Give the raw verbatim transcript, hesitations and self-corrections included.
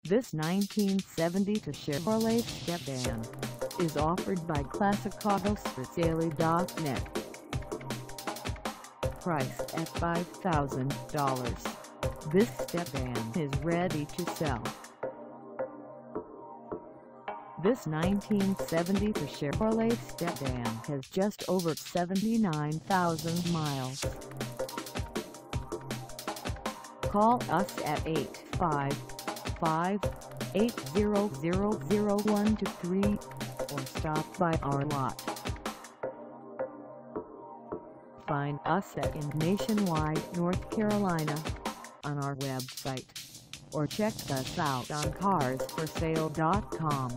This nineteen seventy Chevrolet Step-Van is offered by Classic Autos For Sale dot net. Priced at five thousand dollars, this Step-Van is ready to sell. This nineteen seventy Chevrolet Step-Van has just over seventy-nine thousand miles. Call us at eight five five, eight zero zero, zero one two three or stop by our lot. Find us at in Nationwide, North Carolina on our website, or check us out on Cars For Sale dot com.